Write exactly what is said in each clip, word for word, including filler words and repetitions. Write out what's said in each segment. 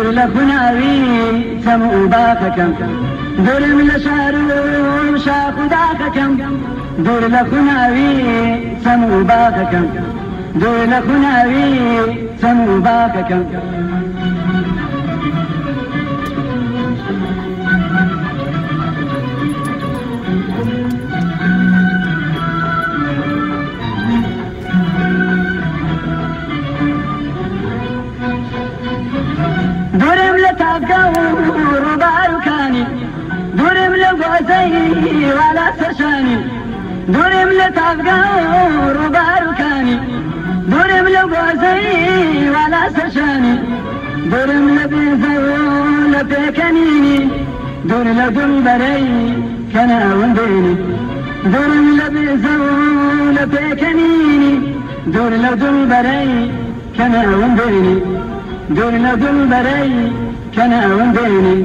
دور لخناوي سمو باككم دور من شارو شاخ داككم دور لخناوي سمو باككم دور لخناوي سمو باككم دورم لتابقى رباركاني دورم لقوزي ولا سشاني دورم لتابقى رباركاني دورم لقوزي ولا سشاني دورم لبيزو لبيكنيني دور لدن بري كنا ونديني دورم لبيزو لبيكنيني دور لدن بري كنا ونديني دور لدن بري كنا ونديني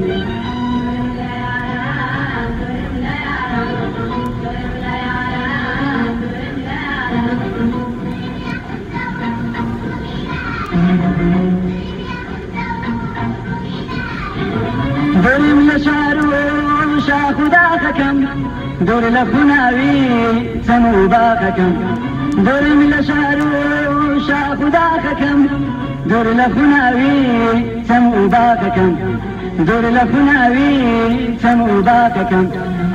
دورم لشارو شاخ داككم دور لخناوي سمو باككم دورم لشارو شاخ داككم دور لخناوي سمو باككم دور لخناوي سمو باككم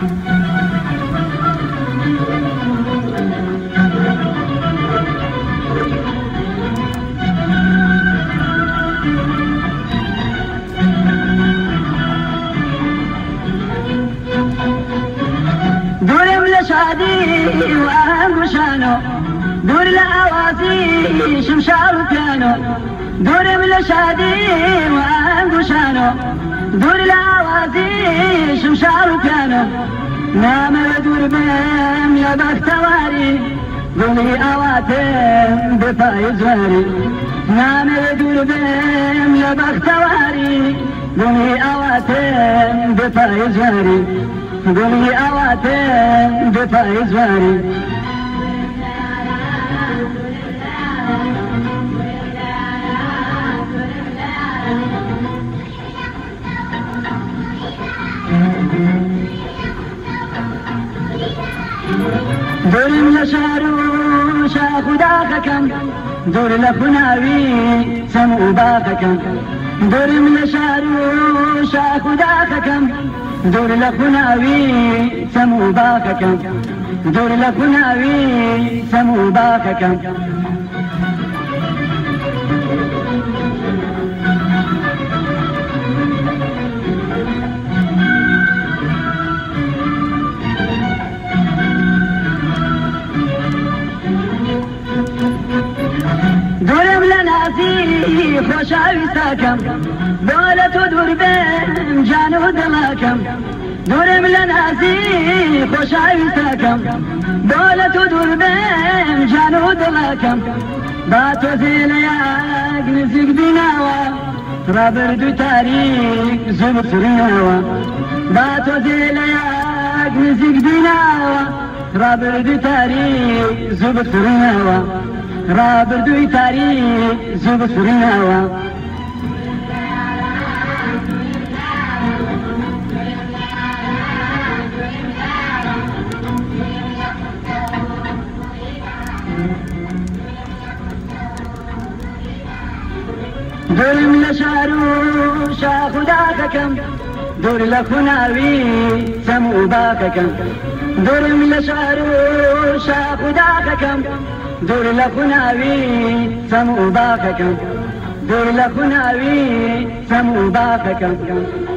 دورم لشادي وانقشانو دور لأوازي شمشار وبيانو دورم لشادي وانقشانو دور لأوازي شمشار وبيانو نام دور بهم يا بختواري قولي أواتم بفايز واري نام دور بهم يا بختواري قولي أواتم بفايز واري قولي أواتم بفايز واري دورم لشارو شاخ داككم دور لخناوي سمو باككم دورم لشارو شاخ داككم دور لخناوي سمو باككم دور لخناوي سمو باككم دورم لنازي خوشاوي ساكم دولة دور بين جانو دلاكم دورم لنازي خوشاوي ساكم دولة دور بين جانو دلاكم باتو زيلياك نزيق بناوا رابردو تاريك زوب فرناوا باتو زيلياك نزيق بناوا رابردو تاريك زوب فرناوا رابردو تاريك زوب فرناوا دورم لشارو شاخ داككم دور لخناوي سمو باككم دورم لشارو شاخ داككم دور لخناوي سمو باككم دور لخناوي سمو باككم